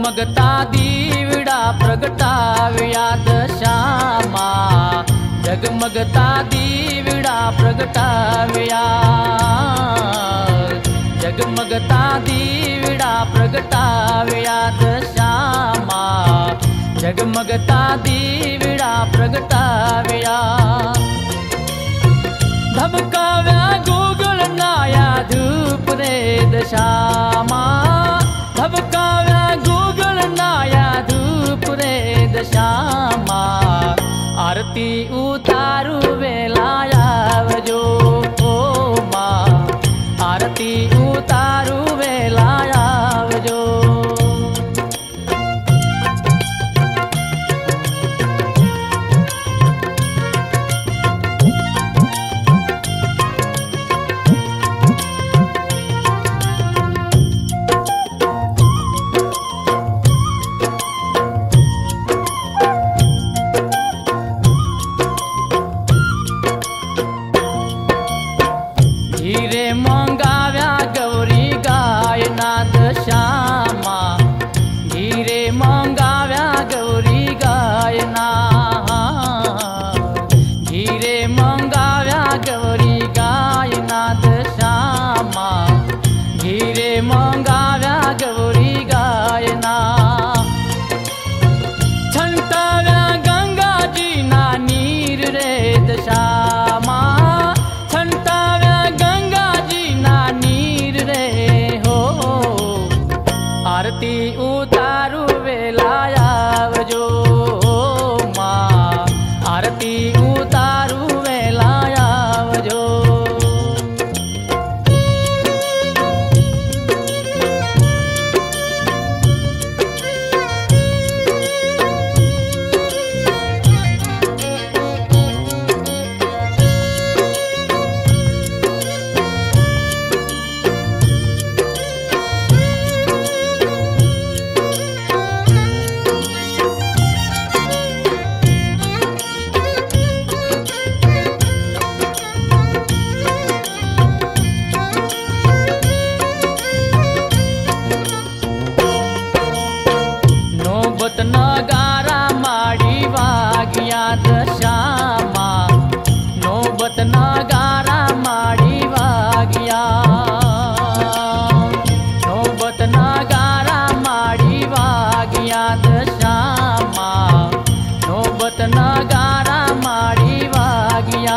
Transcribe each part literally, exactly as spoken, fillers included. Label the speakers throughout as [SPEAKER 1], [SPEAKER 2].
[SPEAKER 1] झगमगता दीवड़ा प्रगटाव्या दशामा, झगमगता दीवड़ा प्रगटाव्या, झगमगता दीवड़ा प्रगटाव्या दशामा, झगमगता दीवड़ा प्रगटाव्या। धबकाव्या Google नाया धूप रे दशामा, धबकाव्या गुगल नाया धूप रे दशामा, आरती उतारू वेलाया वजो ओ माँ, आरती उतारू वेलाया वजो। धीरे मंगाव्या गौरी गायना दशामा, धीरे मंगाव्या गौरी गायना, धीरे मंगाव्या गौरी गायना दशामा, धीरे मंगाव्या गौरी गायना। छंटाव्या गंगाजी ना नीर रे दशामा, आरती उतारू वेलाया वजो माँ, आरती उतारू वेलाया वजो। नोबत नगारा माड़ी वागिया दशामा, नोबत नगारा माड़ी वागिया, नोबत नगारा माड़ी वागिया दशामा, नोबत नगारा माड़ी वागिया।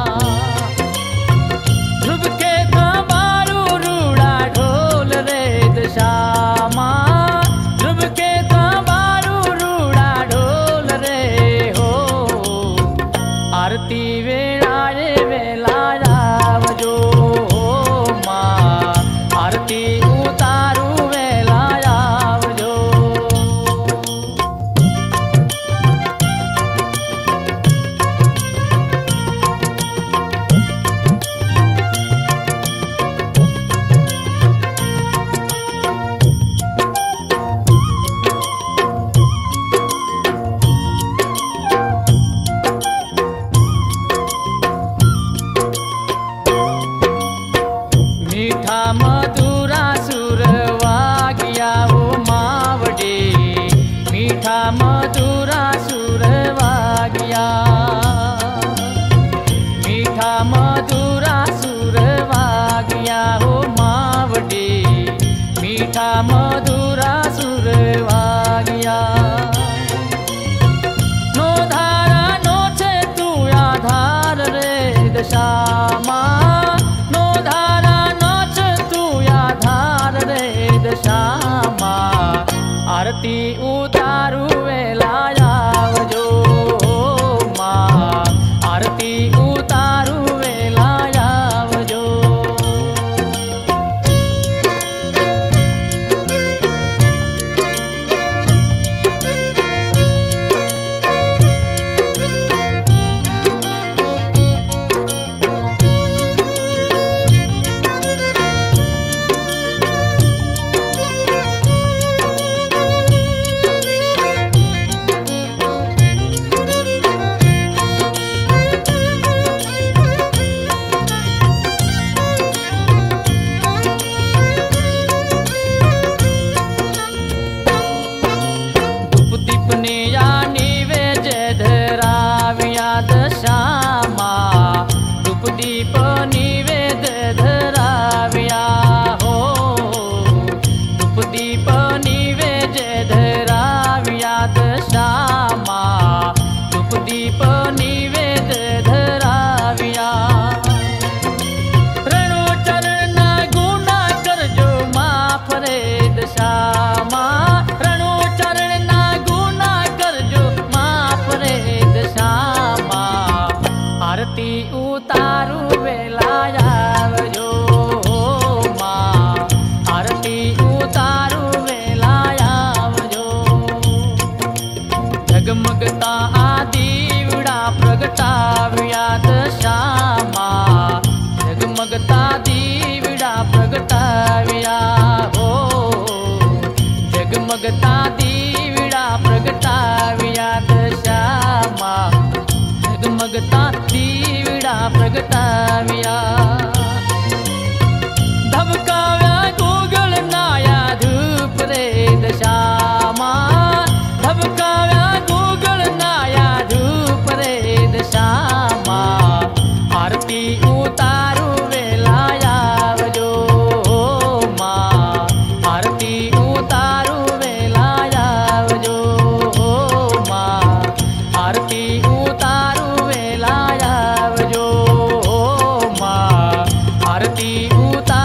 [SPEAKER 1] ध्रुव के तबारू रूड़ा ढोल रे दशामा, ध्रुव के तबारू रूड़ा ढोल रे हो, आरती वेलाए वेलाया वजो माँ, आरती उतारू वेलाया वजो। मीठा मधुरा सुर वागिया वो मावडे, मीठा मधुरा सुर वागिया, मीठा मधुरा सुर वागिया हो मावडे, मीठा मधुरा सुर वागिया। नो धारा नो छे तू आधार रे दशामा, नो धारा दशामा, आरती उतारू वेलाया वजो माँ, आरती उतारू वेलाया वजो। जगमगता दीवड़ा प्रगटाव्या हो जगमगता दीवड़ा प्रगटाव्या दशामा जगमगता दीवड़ा प्रगटाव्या धबकाव्या गोगल नाया धूप रे दशामा धबकाव्या गोगल नाया धूप रे दशामा आरती उतारू वेला आवजो मां आरती उतारू वेला आवजो मां आरती उतारू वेला आवजो मां आरती उतारू